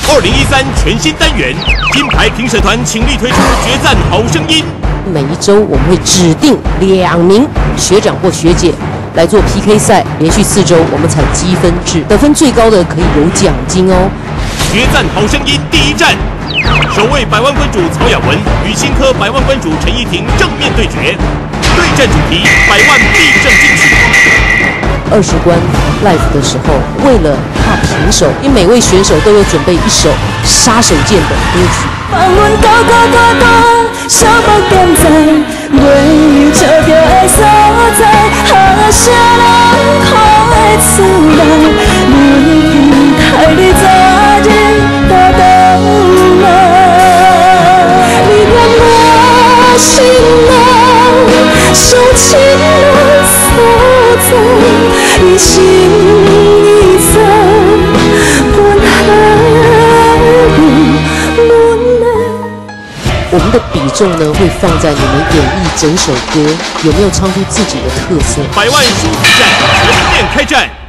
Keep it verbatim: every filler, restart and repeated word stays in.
二零一三全新单元，金牌评审团倾力推出决战好声音。 每一周我们会指定两名学长或学姐来做 P K 赛，连续四周我们采积分制，得分最高的可以有奖金哦。 决战好声音第一站，首位百万关主曹雅文与新科百万关主陈怡婷正面对决，对战主题百万必胜金曲。 二十关 live 的时候，为了怕平手，因为每位选手都有准备一首杀手锏的歌曲。 放阮高高大大，小目点在袂有笑着的所在，何啥人看会出来？你偏待你昨日大东来，你念我心内上深的所在，一心一意本来有。 我们的比重呢，会放在你们演绎整首歌有没有唱出自己的特色。 百万输比战全面开战。